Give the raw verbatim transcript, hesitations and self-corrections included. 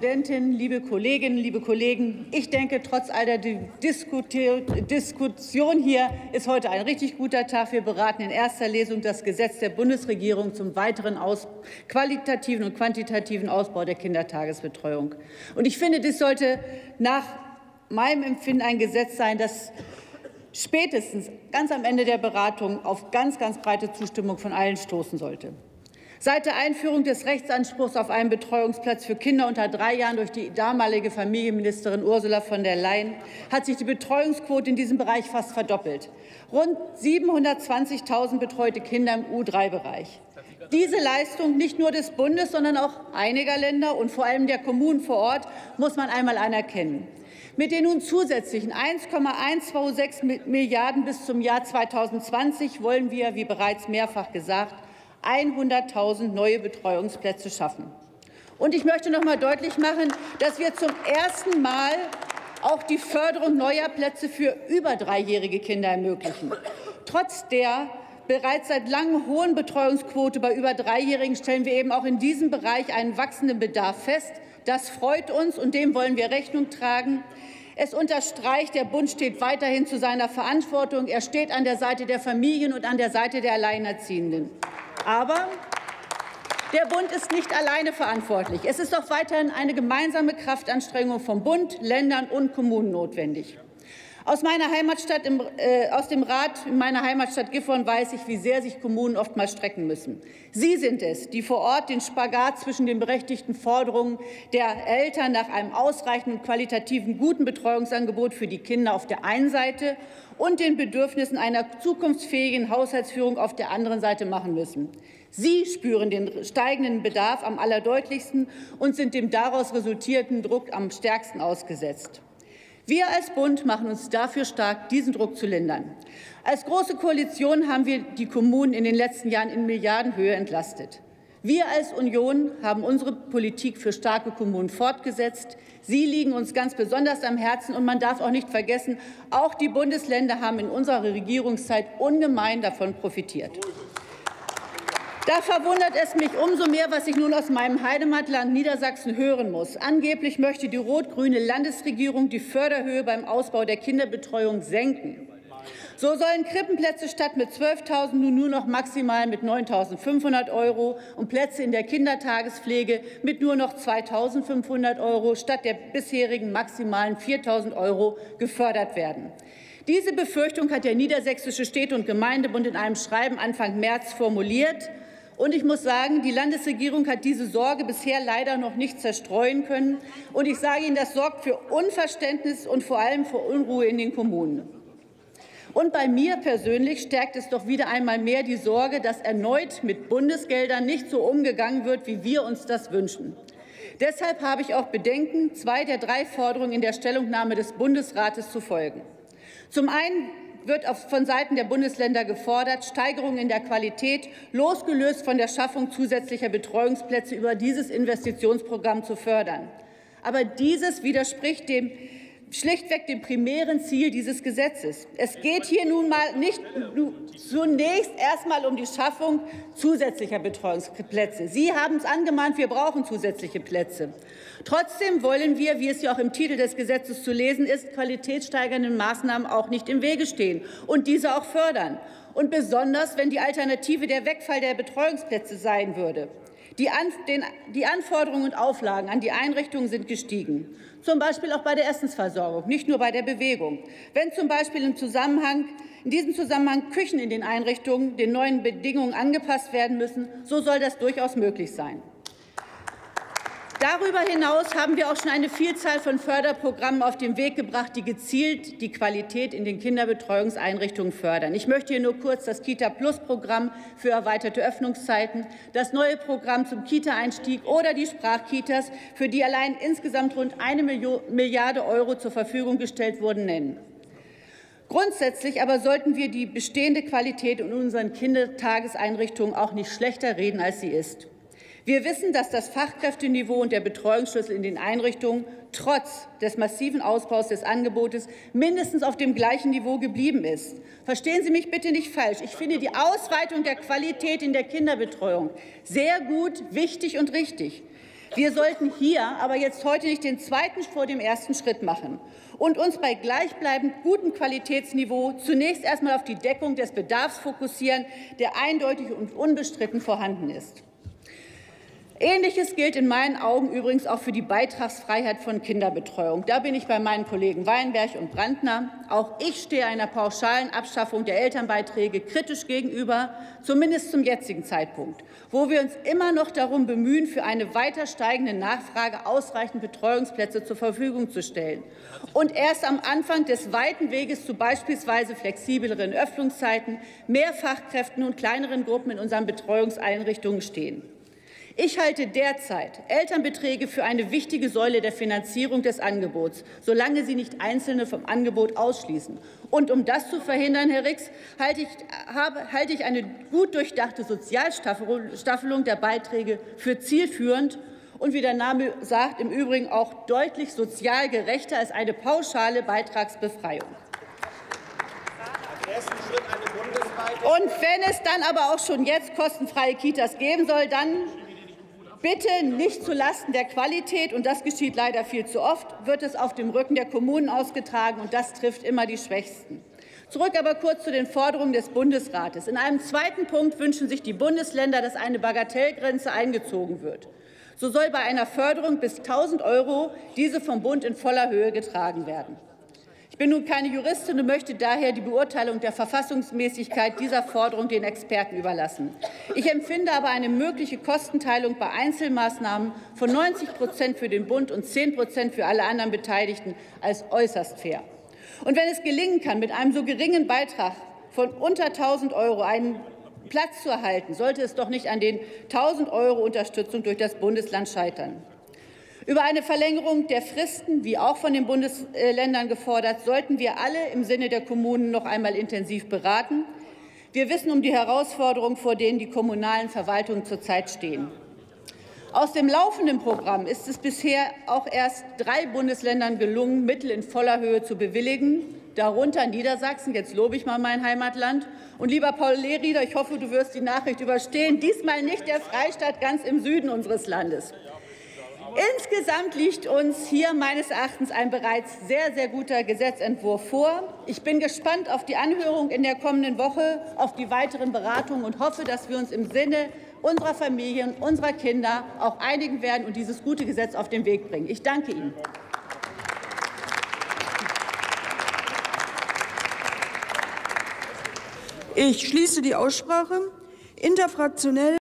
Präsidentin, liebe Kolleginnen, liebe Kollegen! Ich denke, trotz all der Diskussion hier ist heute ein richtig guter Tag. Wir beraten in erster Lesung das Gesetz der Bundesregierung zum weiteren Aus qualitativen und quantitativen Ausbau der Kindertagesbetreuung. Und ich finde, dies sollte nach meinem Empfinden ein Gesetz sein, das spätestens ganz am Ende der Beratung auf ganz, ganz breite Zustimmung von allen stoßen sollte. Seit der Einführung des Rechtsanspruchs auf einen Betreuungsplatz für Kinder unter drei Jahren durch die damalige Familienministerin Ursula von der Leyen hat sich die Betreuungsquote in diesem Bereich fast verdoppelt. Rund siebenhundertzwanzigtausend betreute Kinder im U drei Bereich. Diese Leistung nicht nur des Bundes, sondern auch einiger Länder und vor allem der Kommunen vor Ort muss man einmal anerkennen. Mit den nun zusätzlichen eins Komma hundertsechsundzwanzig Milliarden bis zum Jahr zweitausendzwanzig wollen wir, wie bereits mehrfach gesagt, hunderttausend neue Betreuungsplätze schaffen. Und ich möchte noch einmal deutlich machen, dass wir zum ersten Mal auch die Förderung neuer Plätze für über dreijährige Kinder ermöglichen. Trotz der bereits seit langem hohen Betreuungsquote bei über Dreijährigen stellen wir eben auch in diesem Bereich einen wachsenden Bedarf fest. Das freut uns, und dem wollen wir Rechnung tragen. Es unterstreicht, der Bund steht weiterhin zu seiner Verantwortung. Er steht an der Seite der Familien und an der Seite der Alleinerziehenden. Aber der Bund ist nicht alleine verantwortlich. Es ist auch weiterhin eine gemeinsame Kraftanstrengung von Bund, Ländern und Kommunen notwendig. Aus meiner Heimatstadt, im, äh, aus dem Rat in meiner Heimatstadt Gifhorn weiß ich, wie sehr sich Kommunen oftmals strecken müssen. Sie sind es, die vor Ort den Spagat zwischen den berechtigten Forderungen der Eltern nach einem ausreichenden und qualitativen guten Betreuungsangebot für die Kinder auf der einen Seite und den Bedürfnissen einer zukunftsfähigen Haushaltsführung auf der anderen Seite machen müssen. Sie spüren den steigenden Bedarf am allerdeutlichsten und sind dem daraus resultierenden Druck am stärksten ausgesetzt. Wir als Bund machen uns dafür stark, diesen Druck zu lindern. Als Große Koalition haben wir die Kommunen in den letzten Jahren in Milliardenhöhe entlastet. Wir als Union haben unsere Politik für starke Kommunen fortgesetzt. Sie liegen uns ganz besonders am Herzen. Und man darf auch nicht vergessen, auch die Bundesländer haben in unserer Regierungszeit ungemein davon profitiert. Da verwundert es mich umso mehr, was ich nun aus meinem Heimatland Niedersachsen hören muss. Angeblich möchte die rot-grüne Landesregierung die Förderhöhe beim Ausbau der Kinderbetreuung senken. So sollen Krippenplätze statt mit zwölftausend nun nur noch maximal mit neuntausendfünfhundert Euro und Plätze in der Kindertagespflege mit nur noch zweitausendfünfhundert Euro statt der bisherigen maximalen viertausend Euro gefördert werden. Diese Befürchtung hat der Niedersächsische Städte- und Gemeindebund in einem Schreiben Anfang März formuliert. Und ich muss sagen, die Landesregierung hat diese Sorge bisher leider noch nicht zerstreuen können. Und ich sage Ihnen, das sorgt für Unverständnis und vor allem für Unruhe in den Kommunen. Und bei mir persönlich stärkt es doch wieder einmal mehr die Sorge, dass erneut mit Bundesgeldern nicht so umgegangen wird, wie wir uns das wünschen. Deshalb habe ich auch Bedenken, zwei der drei Forderungen in der Stellungnahme des Bundesrates zu folgen. Zum einen wird von Seiten der Bundesländer gefordert, Steigerungen in der Qualität, losgelöst von der Schaffung zusätzlicher Betreuungsplätze über dieses Investitionsprogramm zu fördern. Aber dieses widerspricht dem schlichtweg dem primären Ziel dieses Gesetzes. Es geht hier nun mal nicht zunächst erst mal um die Schaffung zusätzlicher Betreuungsplätze. Sie haben es angemahnt, wir brauchen zusätzliche Plätze. Trotzdem wollen wir, wie es ja auch im Titel des Gesetzes zu lesen ist, qualitätssteigernden Maßnahmen auch nicht im Wege stehen und diese auch fördern. Und besonders, wenn die Alternative der Wegfall der Betreuungsplätze sein würde. Die, An den, die Anforderungen und Auflagen an die Einrichtungen sind gestiegen, zum Beispiel auch bei der Essensversorgung, nicht nur bei der Bewegung. Wenn zum Beispiel im Zusammenhang, in diesem Zusammenhang Küchen in den Einrichtungen den neuen Bedingungen angepasst werden müssen, so soll das durchaus möglich sein. Darüber hinaus haben wir auch schon eine Vielzahl von Förderprogrammen auf den Weg gebracht, die gezielt die Qualität in den Kinderbetreuungseinrichtungen fördern. Ich möchte hier nur kurz das Kita-Plus-Programm für erweiterte Öffnungszeiten, das neue Programm zum Kita-Einstieg oder die Sprachkitas, für die allein insgesamt rund eine Milliarde Euro zur Verfügung gestellt wurden, nennen. Grundsätzlich aber sollten wir die bestehende Qualität in unseren Kindertageseinrichtungen auch nicht schlechter reden, als sie ist. Wir wissen, dass das Fachkräfteniveau und der Betreuungsschlüssel in den Einrichtungen trotz des massiven Ausbaus des Angebotes mindestens auf dem gleichen Niveau geblieben ist. Verstehen Sie mich bitte nicht falsch. Ich finde die Ausweitung der Qualität in der Kinderbetreuung sehr gut, wichtig und richtig. Wir sollten hier aber jetzt heute nicht den zweiten vor dem ersten Schritt machen und uns bei gleichbleibend gutem Qualitätsniveau zunächst erst einmal auf die Deckung des Bedarfs fokussieren, der eindeutig und unbestritten vorhanden ist. Ähnliches gilt in meinen Augen übrigens auch für die Beitragsfreiheit von Kinderbetreuung. Da bin ich bei meinen Kollegen Weinberg und Brandner. Auch ich stehe einer pauschalen Abschaffung der Elternbeiträge kritisch gegenüber, zumindest zum jetzigen Zeitpunkt, wo wir uns immer noch darum bemühen, für eine weiter steigende Nachfrage ausreichend Betreuungsplätze zur Verfügung zu stellen und erst am Anfang des weiten Weges zu beispielsweise flexibleren Öffnungszeiten, mehr Fachkräften und kleineren Gruppen in unseren Betreuungseinrichtungen stehen. Ich halte derzeit Elternbeträge für eine wichtige Säule der Finanzierung des Angebots, solange sie nicht Einzelne vom Angebot ausschließen. Und um das zu verhindern, Herr Rix, halte ich, habe, halte ich eine gut durchdachte Sozialstaffelung der Beiträge für zielführend und, wie der Name sagt, im Übrigen auch deutlich sozial gerechter als eine pauschale Beitragsbefreiung. Und wenn es dann aber auch schon jetzt kostenfreie Kitas geben soll, dann bitte nicht zulasten der Qualität, und das geschieht leider viel zu oft, wird es auf dem Rücken der Kommunen ausgetragen, und das trifft immer die Schwächsten. Zurück aber kurz zu den Forderungen des Bundesrates. In einem zweiten Punkt wünschen sich die Bundesländer, dass eine Bagatellgrenze eingezogen wird. So soll bei einer Förderung bis tausend Euro diese vom Bund in voller Höhe getragen werden. Ich bin nun keine Juristin und möchte daher die Beurteilung der Verfassungsmäßigkeit dieser Forderung den Experten überlassen. Ich empfinde aber eine mögliche Kostenteilung bei Einzelmaßnahmen von neunzig Prozent für den Bund und zehn Prozent für alle anderen Beteiligten als äußerst fair. Und wenn es gelingen kann, mit einem so geringen Beitrag von unter tausend Euro einen Platz zu erhalten, sollte es doch nicht an den tausend Euro Unterstützung durch das Bundesland scheitern. Über eine Verlängerung der Fristen, wie auch von den Bundesländern gefordert, sollten wir alle im Sinne der Kommunen noch einmal intensiv beraten. Wir wissen um die Herausforderungen, vor denen die kommunalen Verwaltungen zurzeit stehen. Aus dem laufenden Programm ist es bisher auch erst drei Bundesländern gelungen, Mittel in voller Höhe zu bewilligen, darunter Niedersachsen. Jetzt lobe ich mal mein Heimatland. Und lieber Paul Lehrieder, ich hoffe, du wirst die Nachricht überstehen. Diesmal nicht der Freistaat ganz im Süden unseres Landes. Insgesamt liegt uns hier meines Erachtens ein bereits sehr, sehr guter Gesetzentwurf vor. Ich bin gespannt auf die Anhörung in der kommenden Woche, auf die weiteren Beratungen und hoffe, dass wir uns im Sinne unserer Familien, unserer Kinder auch einigen werden und dieses gute Gesetz auf den Weg bringen. Ich danke Ihnen. Ich schließe die Aussprache. Interfraktionell